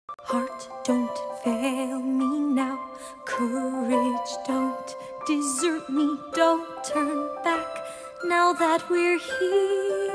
Heart, don't fail me now. Courage, don't desert me. Don't turn back now that we're here.